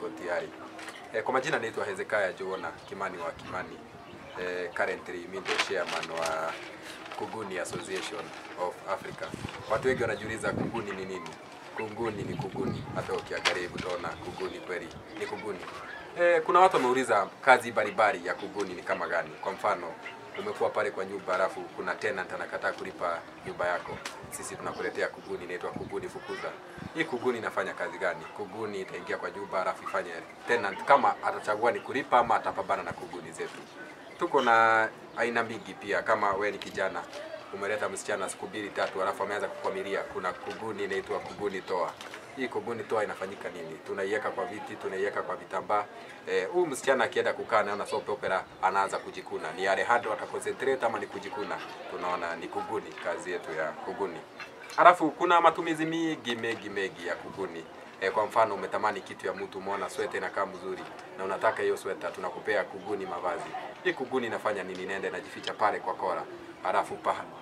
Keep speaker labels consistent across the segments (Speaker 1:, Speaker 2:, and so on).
Speaker 1: niko tayari. Kwa majina naitwa Hezekiah Joona Kimani wa Kimani. Currently mimi ndio chairman wa Kuguni Association of Africa. Watu wengi wanajiuliza kuguni ni nini? Kuguni ni kuguni. Hata ukiangalia utaona kuguni kweli ni kuguni. Kuna watu wameuliza kazi baribari ya kuguni ni kama gani? Kwa mfano, umekuwa pale kwa nyumba alafu kuna tenant anakataa kulipa nyumba yako. Sisi tunakuletea kuguni inaitwa kuguni fukuza. Hii kuguni inafanya kazi gani? Kuguni itaingia kwa nyumba alafu ifanye tenant kama atachagua ni kulipa ama atapambana na kuguni zetu. Tuko na aina mingi pia. Kama we ni kijana umeleta msichana siku 2-3 alafu ameanza kukwamilia, kuna kuguni inaitwa kuguni toa. Hii kuguni toa inafanyika nini? Tunaiweka kwa viti, tunaiweka kwa vitambaa. Huyu msichana akienda kukaa naona soap opera anaanza kujikuna. Ni yale hard ataconcentrate ama ni kujikuna? Tunaona ni kuguni, kazi yetu ya kuguni. Alafu kuna matumizi mengi ya kuguni. Kwa mfano umetamani kitu ya mtu, umeona sweta inakaa mzuri na unataka hiyo sweta, tunakupea kuguni mavazi. Hii kuguni inafanya nini? Inaenda inajificha pale kwa kora. Alafu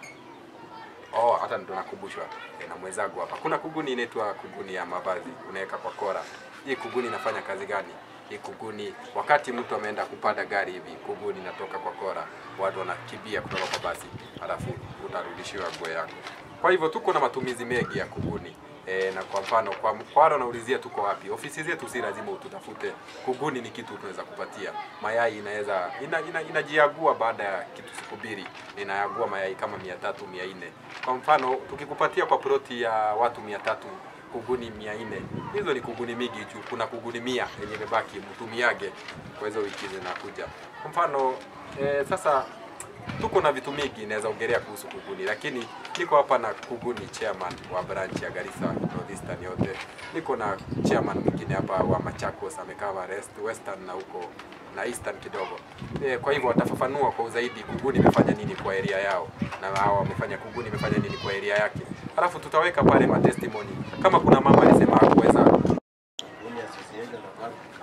Speaker 1: hata ndo nakumbushwa na mwenzangu hapa. Kuna kuguni inaitwa kuguni ya mavazi, unaweka kwa kora. Hii kuguni inafanya kazi gani? Hii kuguni wakati mtu ameenda kupanda gari hivi, kuguni inatoka kwa kora. Watu wanakimbia kutoka kwa basi, alafu utarudishiwa nguo yako. Kwa hivyo tuko na matumizi mengi ya kuguni. Na kwa mfano kwa wale wanaulizia tuko wapi, ofisi zetu si lazima ututafute. Kuguni ni kitu tunaweza kupatia. Mayai inaweza inajiagua baada ya kitu siku 2, inaagua mayai kama 300 400. Kwa mfano tukikupatia kwa ploti ya watu 300 kuguni 400, hizo ni kuguni mingi juu. Kuna kuguni 100 yenye imebaki mtumiage kwa hizo wiki zinakuja. Kwa mfano sasa tuko na vitu mingi naweza ongelea kuhusu kuguni, lakini niko hapa na kuguni chairman wa branch ya Garissa Northeastern yote. Niko na chairman mwingine hapa wa Machakos, amekaa Western na huko na Eastern kidogo. Kwa hivyo watafafanua kwa zaidi kuguni imefanya nini kwa area yao na hao wamefanya kuguni imefanya nini kwa area yake. Alafu tutaweka pale ma testimony kama kuna mama alisema hakuweza.
Speaker 2: Kuguni Association of Africa.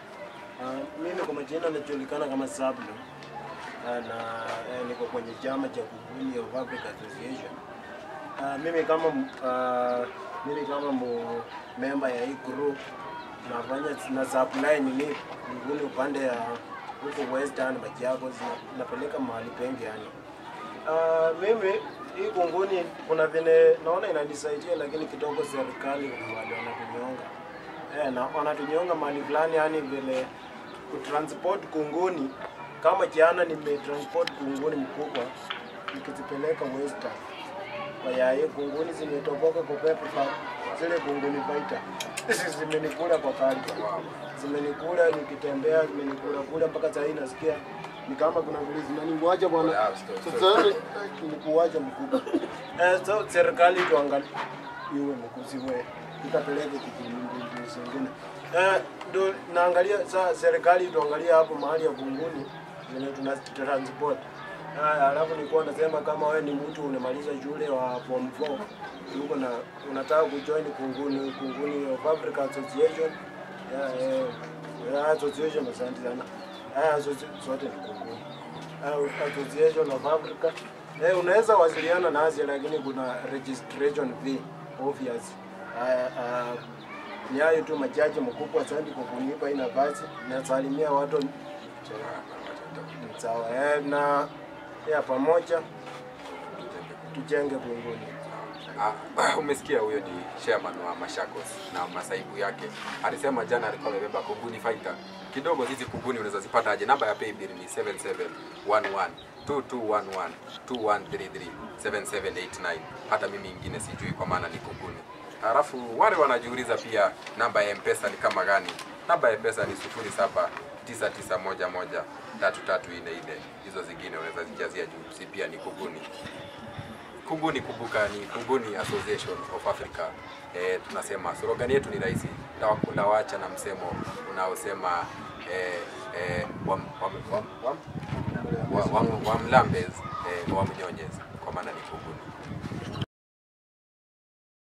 Speaker 2: Mimi kwa majina najulikana kama Sablo. Na niko kwenye chama cha Kuguni of Africa Association. Mimi kama member ya hii group nafanya na supply nini kuguni upande ya huko Western Machakos, napeleka mahali pengi yani. Mimi hii kuguni kuna vile naona inanisaidia, lakini kidogo serikali wale wanatunyonga. Na wanatunyonga mahali fulani yani vile kutransport kuguni. Kama jana nimetransport kuguni mkubwa nikizipeleka Western. Kwa hiyo kuguni zimetoboka kwa pepa, zile kuguni baita. Zimenikula kwa karibu. Zimenikula nikitembea, zimenikula kule mpaka sasa hivi nasikia ni kama kuna vile zinaniwacha bwana. Sasa nikuacha mkubwa. So serikali tuangalie iwe mkusiwe. Tutapeleka kuguni zingine. Ndo naangalia sasa serikali tuangalie hapo mahali ya kuguni tuna transport. Alafu nilikuwa nasema kama wewe ni mtu unamaliza shule wa form 4 uko na unataka kujoin kuguni of Africa Association, association asante sana. Zote ni kuguni. Association of Africa. Unaweza wasiliana nasi, lakini kuna registration fee obvious. Ni hayo tu machache mkubwa. Asante kwa kunipa hii nafasi. Nasalimia watu sawa na pamoja tujenge kuguni.
Speaker 1: Umesikia huyo ni chairman wa Machakos na masaibu yake. Alisema jana alikuwa amebeba kuguni fighter. Kidogo hizi kuguni unaweza zipata aje? Namba ya paybill ni 77112211337789. Hata mimi ingine sijui kwa maana ni kuguni. Alafu wale wanajiuliza pia namba ya M-Pesa ni kama gani? Namba ya M-Pesa ni 0799113344. Hizo zingine unaweza zijazia juu. Si pia ni kuguni. Kuguni kumbuka ni Kuguni Association of Africa. Tunasema slogan yetu ni rahisi. Tawaacha na msemo unaosema wamlambez wamnyonyeza, kwa maana ni kuguni.